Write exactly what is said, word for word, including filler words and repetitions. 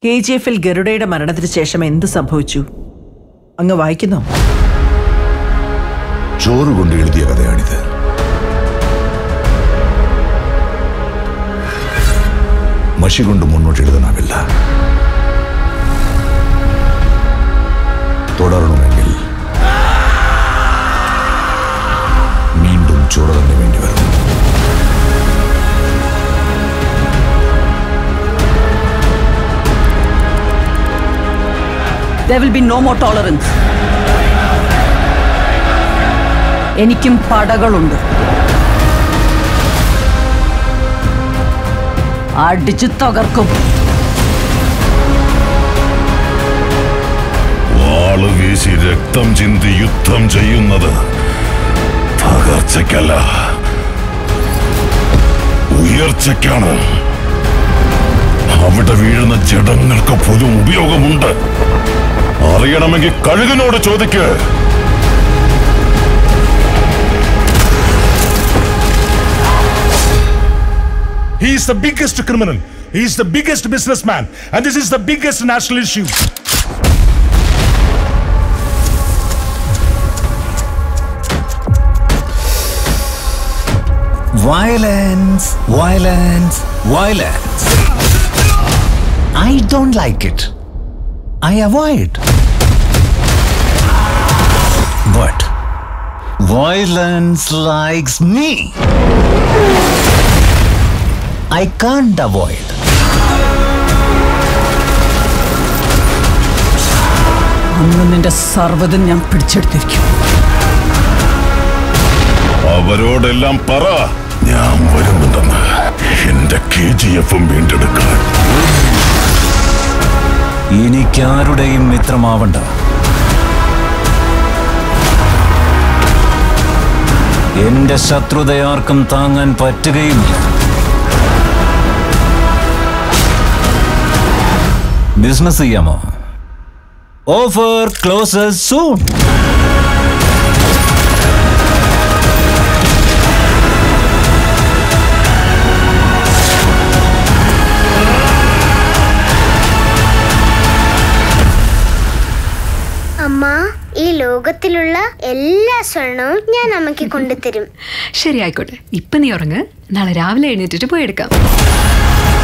K G എഫിൽ ഗരുഡയുടെ മരണത്തിന് ശേഷം എന്ത് സംഭവിച്ചു അങ്ങ് വായിക്കുന്നോ? ചോറ് കൊണ്ട് എഴുതിയ കഥയാണിത്. മഷി കൊണ്ട് മുന്നോട്ട് എഴുതാനാവില്ല. തുടരണമെങ്കിൽ വീണ്ടും ചോറ് തന്നെ വേണ്ടി വരും. There will be no more tolerance. എനിക്കും പടകളുണ്ട്. അടിച്ചു തകർക്കും. വാള് വീശി രക്തം ചിന്തി യുദ്ധം ചെയ്യുന്നത് തകർച്ചയ്ക്കല്ല, ഉയർച്ചയ്ക്കാണ്. അവിടെ വീഴുന്ന ജഡങ്ങൾക്ക് പോലും ഉപയോഗമുണ്ട്. അറിയണമെങ്കിൽ കഴുകനോട് ചോദിക്ക്. He is the biggest criminal. He is the biggest businessman. And this is the biggest national issue. Violence, violence, violence. I don't like it. I avoid. But violence likes me. I can't avoid. അന്ന് നിന്റെ സർവ്വതും ഞാൻ പിടിച്ചെടുത്തിരിക്കും. അവരോടെല്ലാം പറ, ഞാൻ വരുന്നുണ്ടെന്ന്. എന്റെ K G എഫും വീണ്ടെടുക്കാൻ. എനിക്കാരുടെയും മിത്രമാവണ്ട. എന്റെ ശത്രുതയാർക്കും താങ്ങാൻ പറ്റുകയുമില്ല. ബിസിനസ് ചെയ്യാമോ? Offer closes soon. അമ്മ, ഈ ലോകത്തിലുള്ള എല്ലാ സ്വർണവും ഞാൻ അമ്മയ്ക്ക് കൊണ്ടുതരും. ശരി, ആയിക്കോട്ടെ. ഇപ്പൊ നീ ഉറങ്ങ്. നാളെ രാവിലെ എഴുന്നേറ്റിട്ട് പോയി എടുക്കാം.